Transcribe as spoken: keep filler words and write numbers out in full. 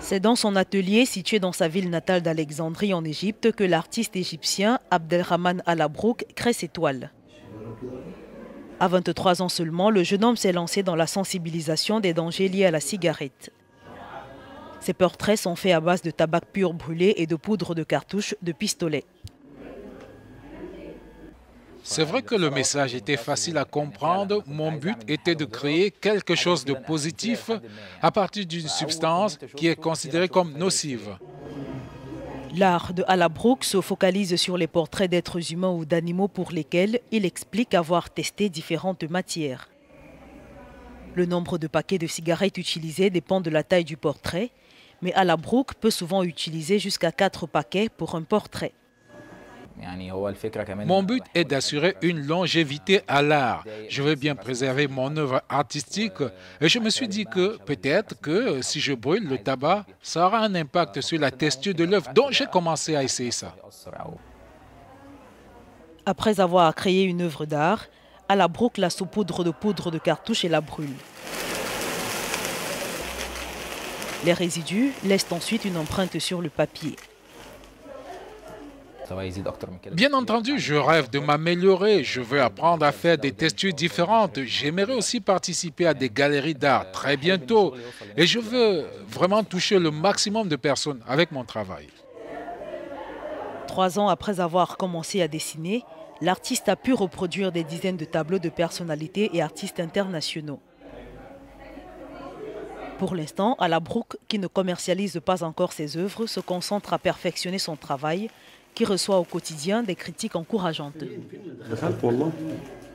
C'est dans son atelier situé dans sa ville natale d'Alexandrie en Égypte que l'artiste égyptien Abdelrahman Al-Abrouk crée ses toiles. À vingt-trois ans seulement, le jeune homme s'est lancé dans la sensibilisation des dangers liés à la cigarette. Ses portraits sont faits à base de tabac pur brûlé et de poudre de cartouche de pistolet. C'est vrai que le message était facile à comprendre. Mon but était de créer quelque chose de positif à partir d'une substance qui est considérée comme nocive. L'art de Al-Abrouk se focalise sur les portraits d'êtres humains ou d'animaux pour lesquels il explique avoir testé différentes matières. Le nombre de paquets de cigarettes utilisés dépend de la taille du portrait, mais Al-Abrouk peut souvent utiliser jusqu'à quatre paquets pour un portrait. Mon but est d'assurer une longévité à l'art. Je veux bien préserver mon œuvre artistique et je me suis dit que peut-être que si je brûle le tabac, ça aura un impact sur la texture de l'œuvre. Donc j'ai commencé à essayer ça. Après avoir créé une œuvre d'art, Al-Abrouk la saupoudre de poudre de cartouche et la brûle. Les résidus laissent ensuite une empreinte sur le papier. Bien entendu, je rêve de m'améliorer. Je veux apprendre à faire des textures différentes. J'aimerais aussi participer à des galeries d'art très bientôt. Et je veux vraiment toucher le maximum de personnes avec mon travail. Trois ans après avoir commencé à dessiner, l'artiste a pu reproduire des dizaines de tableaux de personnalités et artistes internationaux. Pour l'instant, Al-Abrouk, qui ne commercialise pas encore ses œuvres, se concentre à perfectionner son travail, qui reçoit au quotidien des critiques encourageantes.